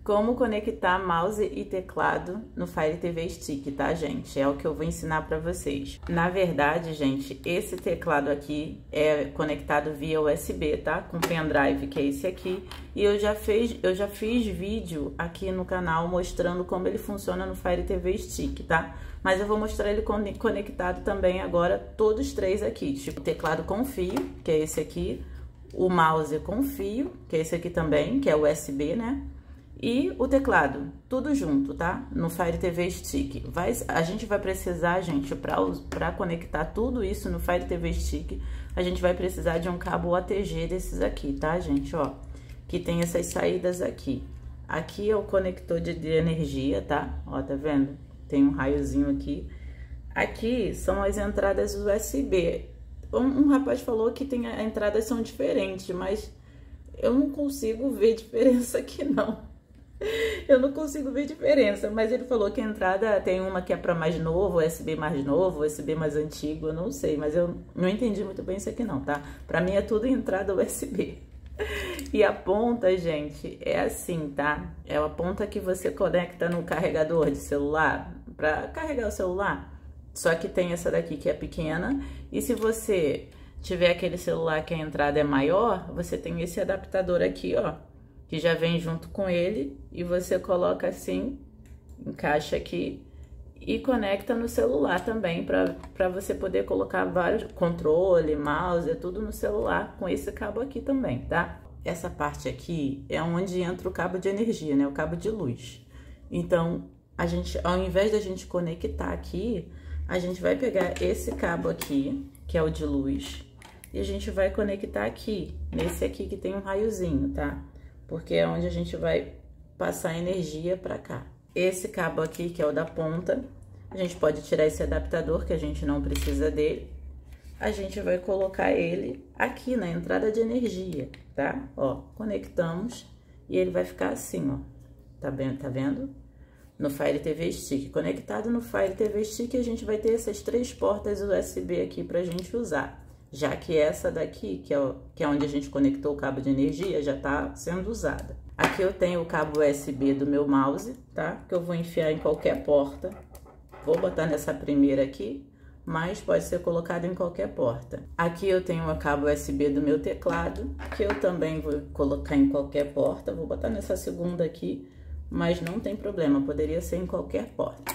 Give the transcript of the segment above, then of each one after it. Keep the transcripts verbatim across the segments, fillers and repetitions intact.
Como conectar mouse e teclado no Fire T V Stick, tá, gente? É o que eu vou ensinar pra vocês. Na verdade, gente, esse teclado aqui é conectado via U S B, tá? Com pendrive, que é esse aqui. E eu já, fez, eu já fiz vídeo aqui no canal mostrando como ele funciona no Fire T V Stick, tá? Mas eu vou mostrar ele conectado também agora, todos três aqui. Tipo, o teclado com fio, que é esse aqui. O mouse com fio, que é esse aqui também, que é U S B, né? E o teclado, tudo junto, tá? No Fire T V Stick. Vai, a gente vai precisar, gente, para conectar tudo isso no Fire T V Stick, a gente vai precisar de um cabo O A T G desses aqui, tá, gente? Ó, que tem essas saídas aqui. Aqui é o conector de, de energia, tá? Ó, tá vendo? Tem um raiozinho aqui. Aqui são as entradas U S B. Um, um rapaz falou que tem, as entradas são diferentes, mas eu não consigo ver diferença aqui, não. Eu não consigo ver diferença, mas ele falou que a entrada tem uma que é para mais novo, U S B mais novo, U S B mais antigo, eu não sei, mas eu não entendi muito bem isso aqui não, tá? Para mim é tudo entrada U S B. E a ponta, gente, é assim, tá? É a ponta que você conecta no carregador de celular, para carregar o celular. Só que tem essa daqui que é pequena, e se você tiver aquele celular que a entrada é maior, você tem esse adaptador aqui, ó, que já vem junto com ele, e você coloca assim, encaixa aqui e conecta no celular também, para você poder colocar vários controle, mouse, é tudo no celular com esse cabo aqui também, tá? Essa parte aqui é onde entra o cabo de energia, né? O cabo de luz. Então, a gente, ao invés da gente conectar aqui, a gente vai pegar esse cabo aqui, que é o de luz, e a gente vai conectar aqui, nesse aqui que tem um raiozinho, tá? Porque é onde a gente vai passar energia pra cá. Esse cabo aqui, que é o da ponta, a gente pode tirar esse adaptador, que a gente não precisa dele. A gente vai colocar ele aqui na entrada de energia, tá? Ó, conectamos e ele vai ficar assim, ó. Tá vendo? Tá vendo? No Fire T V Stick. Conectado no Fire T V Stick, a gente vai ter essas três portas U S B aqui pra gente usar. Já que essa daqui, que é, o, que é onde a gente conectou o cabo de energia, já tá sendo usada. Aqui eu tenho o cabo U S B do meu mouse, tá? Que eu vou enfiar em qualquer porta. Vou botar nessa primeira aqui, mas pode ser colocado em qualquer porta. Aqui eu tenho o cabo U S B do meu teclado, que eu também vou colocar em qualquer porta. Vou botar nessa segunda aqui, mas não tem problema, poderia ser em qualquer porta.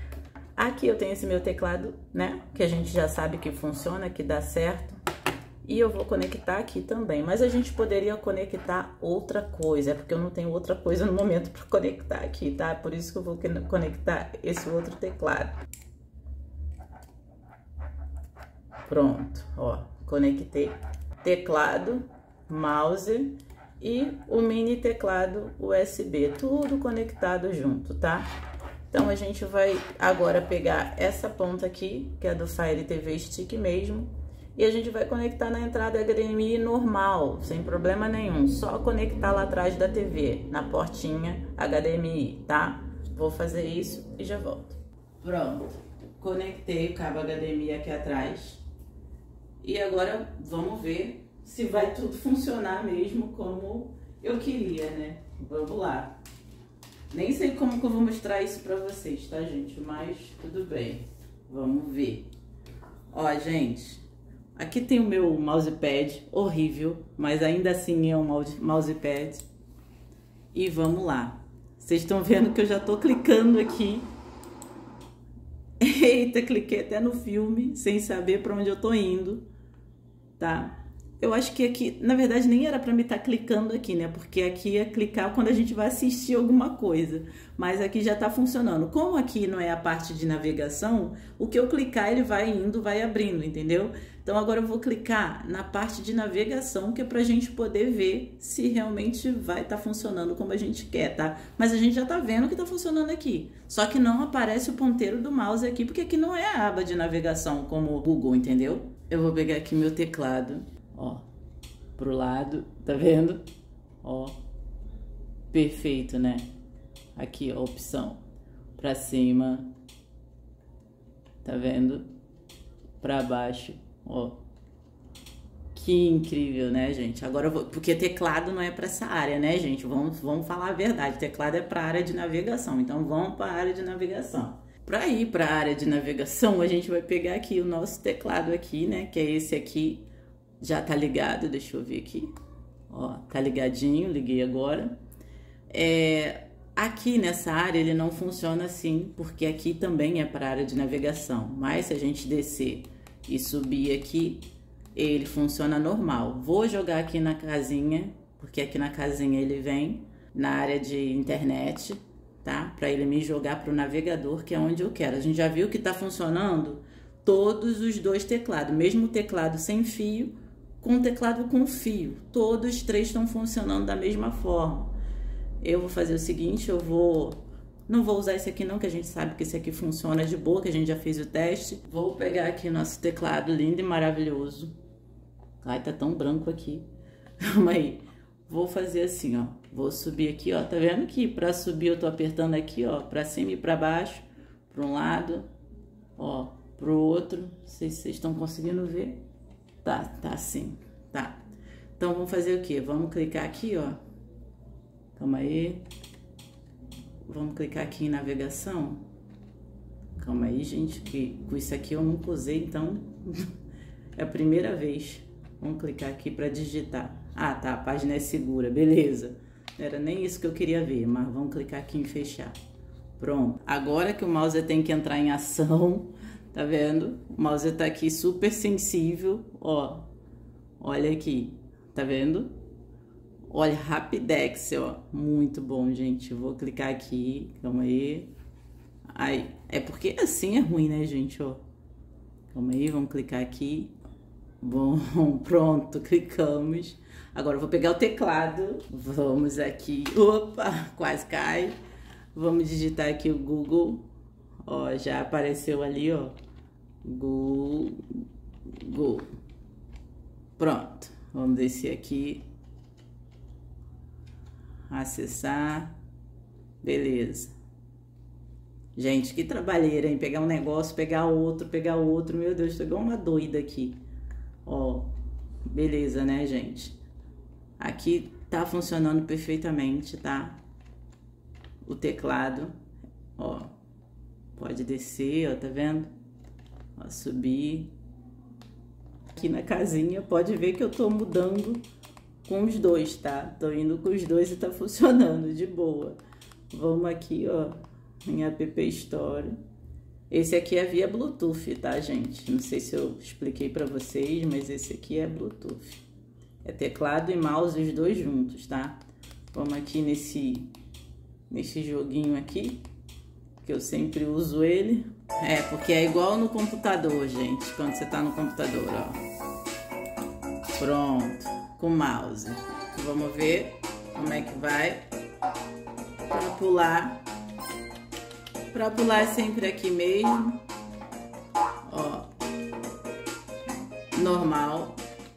Aqui eu tenho esse meu teclado, né, que a gente já sabe que funciona, que dá certo. E eu vou conectar aqui também, mas a gente poderia conectar outra coisa, é porque eu não tenho outra coisa no momento para conectar aqui, tá? Por isso que eu vou conectar esse outro teclado. Pronto, ó, conectei teclado, mouse e o mini teclado U S B, tudo conectado junto, tá? Então, a gente vai agora pegar essa ponta aqui, que é do Fire T V Stick mesmo, e a gente vai conectar na entrada H D M I normal, sem problema nenhum, só conectar lá atrás da T V, na portinha H D M I, tá? Vou fazer isso e já volto. Pronto, conectei o cabo H D M I aqui atrás, e agora vamos ver se vai tudo funcionar mesmo como eu queria, né? Vamos lá. Nem sei como que eu vou mostrar isso pra vocês, tá, gente? Mas tudo bem. Vamos ver. Ó, gente, aqui tem o meu mousepad, horrível, mas ainda assim é um mousepad. E vamos lá. Vocês estão vendo que eu já tô clicando aqui. Eita, cliquei até no filme, sem saber pra onde eu tô indo, tá? Eu acho que aqui, na verdade, nem era para me estar clicando aqui, né? Porque aqui é clicar quando a gente vai assistir alguma coisa. Mas aqui já tá funcionando. Como aqui não é a parte de navegação, o que eu clicar, ele vai indo, vai abrindo, entendeu? Então, agora eu vou clicar na parte de navegação, que é pra gente poder ver se realmente vai estar funcionando como a gente quer, tá? Mas a gente já tá vendo que tá funcionando aqui. Só que não aparece o ponteiro do mouse aqui, porque aqui não é a aba de navegação como o Google, entendeu? Eu vou pegar aqui meu teclado. Ó, pro lado, tá vendo? Ó, perfeito, né? Aqui, ó, opção pra cima, tá vendo? Pra baixo, ó, Que incrível, né, gente? Agora, eu vou, porque teclado não é para essa área, né, gente? Vamos, vamos falar a verdade. Teclado é para a área de navegação. Então, vamos para a área de navegação. Para ir para a área de navegação, a gente vai pegar aqui o nosso teclado aqui, né? Que é esse aqui. Já tá ligado, deixa eu ver aqui. Ó, tá ligadinho, liguei agora. É, aqui nessa área ele não funciona assim, porque aqui também é para a área de navegação. Mas se a gente descer e subir aqui, ele funciona normal. Vou jogar aqui na casinha, porque aqui na casinha ele vem na área de internet, tá? Para ele me jogar para o navegador, que é onde eu quero. A gente já viu que tá funcionando todos os dois teclados, mesmo teclado sem fio com teclado com fio. Todos os três estão funcionando da mesma forma. Eu vou fazer o seguinte, eu vou... Não vou usar esse aqui não, que a gente sabe que esse aqui funciona de boa, que a gente já fez o teste. Vou pegar aqui nosso teclado lindo e maravilhoso. Ai, tá tão branco aqui. Calma aí. Vou fazer assim, ó. Vou subir aqui, ó. Tá vendo que pra subir eu tô apertando aqui, ó. Pra cima e pra baixo. Pra um lado, ó. Pro outro. Não sei se vocês estão conseguindo ver. Tá, tá assim. Tá. Então, vamos fazer o quê? Vamos clicar aqui, ó. Calma aí. Vamos clicar aqui em navegação. Calma aí, gente, que com isso aqui eu nunca usei, então é a primeira vez. Vamos clicar aqui para digitar. Ah, tá, a página é segura, beleza. Não era nem isso que eu queria ver, mas vamos clicar aqui em fechar. Pronto. Agora que o mouse tem que entrar em ação, tá vendo? O mouse tá aqui super sensível, ó. Olha aqui, tá vendo? Olha, Rapidex, ó, muito bom, gente. Eu vou clicar aqui, calma aí. Aí, é porque assim é ruim, né, gente, ó. Calma aí, vamos clicar aqui. Bom, pronto, clicamos. Agora eu vou pegar o teclado. Vamos aqui, opa, quase cai. Vamos digitar aqui o Google. Ó, já apareceu ali, ó. Google. Pronto, vamos descer aqui. Acessar, beleza. Gente, que trabalheira, hein? Pegar um negócio, pegar outro, pegar outro. Meu Deus, tô igual uma doida aqui. Ó, beleza, né, gente? Aqui tá funcionando perfeitamente, tá? O teclado, ó. Pode descer, ó, tá vendo? Ó, subir. Aqui na casinha, pode ver que eu tô mudando com os dois, tá? Tô indo com os dois e tá funcionando de boa. Vamos aqui, ó, em App Store. Esse aqui é via Bluetooth, tá, gente? Não sei se eu expliquei pra vocês, mas esse aqui é Bluetooth. É teclado e mouse, os dois juntos, tá? Vamos aqui nesse, nesse joguinho aqui, que eu sempre uso ele. É, porque é igual no computador, gente, quando você tá no computador, ó. Pronto. Com mouse. Vamos ver como é que vai. Para pular. Para pular é sempre aqui mesmo. Ó. Normal.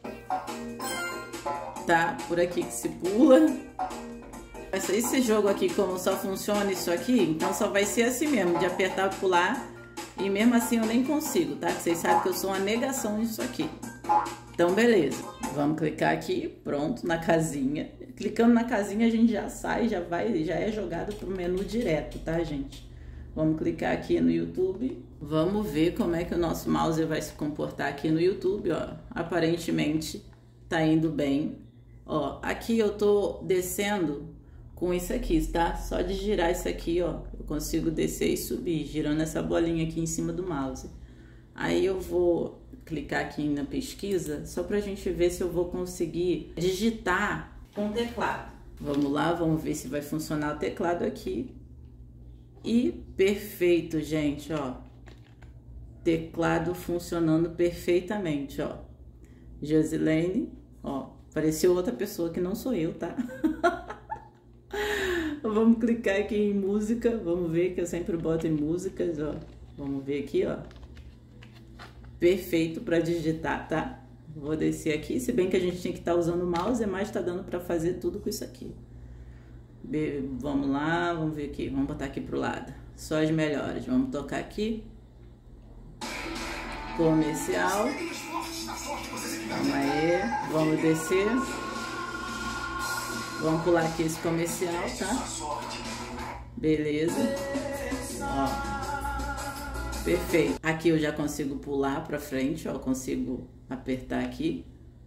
Tá? Por aqui que se pula. Esse jogo aqui, como só funciona isso aqui, então só vai ser assim mesmo, de apertar e pular. E mesmo assim eu nem consigo, tá? Vocês sabem que eu sou uma negação nisso aqui. Então, beleza. Vamos clicar aqui, pronto, na casinha. Clicando na casinha, a gente já sai, já vai, já é jogado pro menu direto, tá, gente? Vamos clicar aqui no YouTube. Vamos ver como é que o nosso mouse vai se comportar aqui no YouTube, ó. Aparentemente, tá indo bem. Ó, aqui eu tô descendo com isso aqui, tá? Só de girar isso aqui, ó, eu consigo descer e subir, girando essa bolinha aqui em cima do mouse. Aí eu vou clicar aqui na pesquisa, só pra gente ver se eu vou conseguir digitar com o teclado. Vamos lá, vamos ver se vai funcionar o teclado aqui. E perfeito, gente, ó. Teclado funcionando perfeitamente, ó. Josilene, ó, apareceu outra pessoa que não sou eu, tá? Vamos clicar aqui em música, vamos ver que eu sempre boto em músicas, ó. Vamos ver aqui, ó. Perfeito para digitar, tá? Vou descer aqui, se bem que a gente tinha que estar tá usando o mouse, mas tá dando para fazer tudo com isso aqui. Be vamos lá, vamos ver aqui, vamos botar aqui pro lado. Só as melhores, vamos tocar aqui. Comercial. Calma aí, vamos descer. Vamos pular aqui esse comercial, tá? Beleza. Ó. Perfeito. Aqui eu já consigo pular pra frente, ó. Consigo apertar aqui.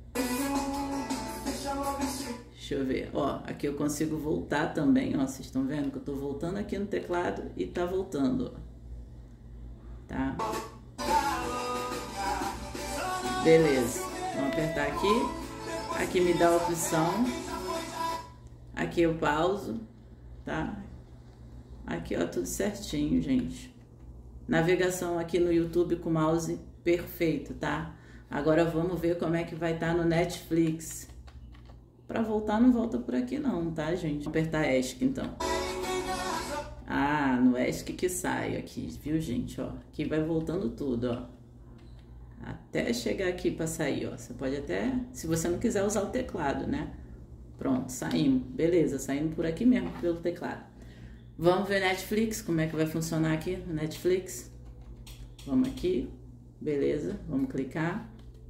Deixa eu ver. Ó, aqui eu consigo voltar também, ó. Vocês estão vendo que eu tô voltando aqui no teclado e tá voltando, ó. Tá? Beleza. Vamos apertar aqui. Aqui me dá a opção. Aqui eu pauso, tá? Aqui, ó, tudo certinho, gente. Navegação aqui no YouTube com mouse perfeito, tá? Agora vamos ver como é que vai estar no Netflix. Pra voltar, não volta por aqui não, tá, gente? Vou apertar ESC, então. Ah, no ESC que sai aqui, viu, gente? Ó, aqui vai voltando tudo, ó. Até chegar aqui pra sair, ó. Você pode até, se você não quiser usar o teclado, né? Pronto, saímos. Beleza, saímos por aqui mesmo, pelo teclado. Vamos ver Netflix, como é que vai funcionar aqui no Netflix. Vamos aqui, beleza, vamos clicar.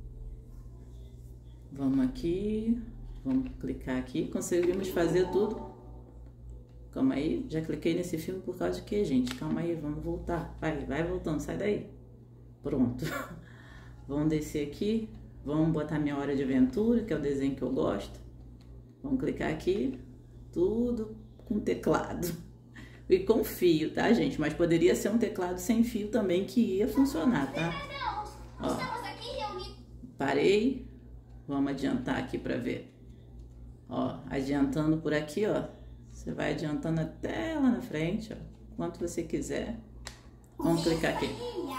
Vamos aqui, vamos clicar aqui. Conseguimos fazer tudo. Calma aí, já cliquei nesse filme por causa de quê, gente? Calma aí, vamos voltar. Vai, vai voltando, sai daí. Pronto. Vamos descer aqui, vamos botar Minha Hora de Aventura, que é o desenho que eu gosto. Vamos clicar aqui, tudo com teclado e com fio, tá, gente? Mas poderia ser um teclado sem fio também que ia funcionar, tá? Ó, parei, vamos adiantar aqui pra ver. Ó, adiantando por aqui, ó, você vai adiantando até lá na frente, ó, quanto você quiser. Vamos clicar aqui.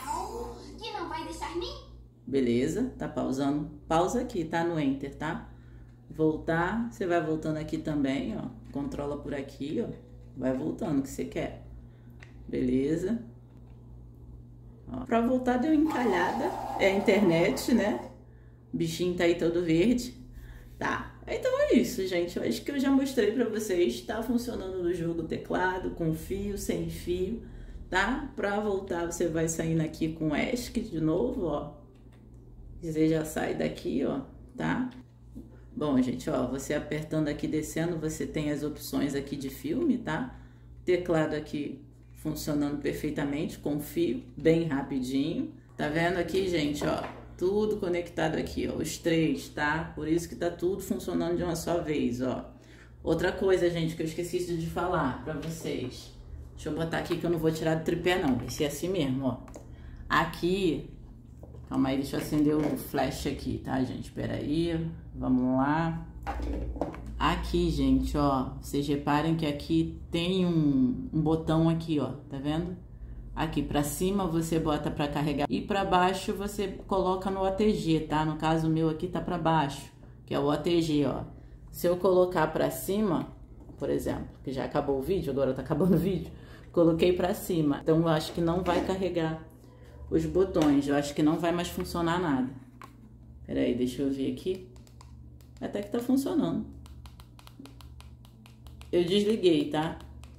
Beleza, tá pausando. Pausa aqui, tá? No Enter, tá? Voltar, você vai voltando aqui também, ó. Controla por aqui, ó. Vai voltando o que você quer. Beleza. Ó, pra voltar deu encalhada. É a internet, né? O bichinho tá aí todo verde. Tá. Então é isso, gente. Eu acho que eu já mostrei pra vocês. Tá funcionando no jogo o teclado, com fio, sem fio, tá? Pra voltar, você vai saindo aqui com ESC de novo, ó. Você já sai daqui, ó, tá? Bom, gente, ó, você apertando aqui, descendo, você tem as opções aqui de filme, tá? Teclado aqui funcionando perfeitamente, com fio, bem rapidinho. Tá vendo aqui, gente, ó, tudo conectado aqui, ó, os três, tá? Por isso que tá tudo funcionando de uma só vez, ó. Outra coisa, gente, que eu esqueci de falar pra vocês. Deixa eu botar aqui que eu não vou tirar do tripé, não. Vai ser assim mesmo, ó. Aqui... Calma aí, deixa eu acender o flash aqui, tá, gente? Espera aí, vamos lá. Aqui, gente, ó, vocês reparem que aqui tem um, um botão aqui, ó, tá vendo? Aqui pra cima você bota pra carregar e pra baixo você coloca no O T G, tá? No caso o meu aqui tá pra baixo, que é o O T G, ó. Se eu colocar pra cima, por exemplo, que já acabou o vídeo, agora tá acabando o vídeo, coloquei pra cima, então eu acho que não vai carregar os botões, eu acho que não vai mais funcionar nada. Pera aí, deixa eu ver aqui. Até que tá funcionando. Eu desliguei, tá?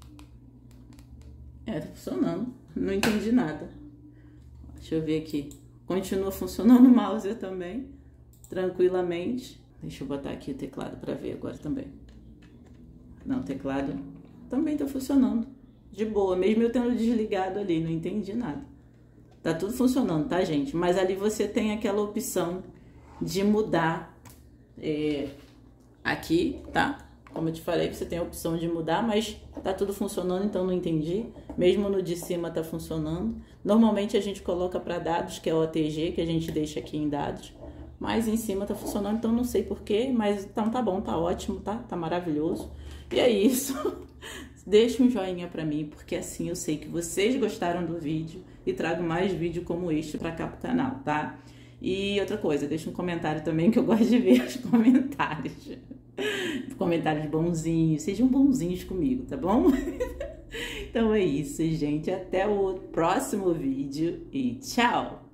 É, tá funcionando. Não entendi nada. Deixa eu ver aqui. Continua funcionando o mouse também, tranquilamente. Deixa eu botar aqui o teclado pra ver agora também. Não, o teclado também tá funcionando. De boa, mesmo eu tendo desligado ali, não entendi nada. Tá tudo funcionando, tá, gente? Mas ali você tem aquela opção de mudar é, aqui, tá? Como eu te falei, você tem a opção de mudar, mas tá tudo funcionando, então não entendi. Mesmo no de cima tá funcionando. Normalmente a gente coloca para dados, que é o O T G, que a gente deixa aqui em dados. Mas em cima tá funcionando, então não sei porquê, mas então tá bom, tá ótimo, tá? Tá maravilhoso. E é isso. Deixa um joinha pra mim, porque assim eu sei que vocês gostaram do vídeo e trago mais vídeo como este pra cá pro canal, tá? E outra coisa, deixa um comentário também, que eu gosto de ver os comentários. Comentários bonzinhos, sejam bonzinhos comigo, tá bom? Então é isso, gente. Até o próximo vídeo e tchau!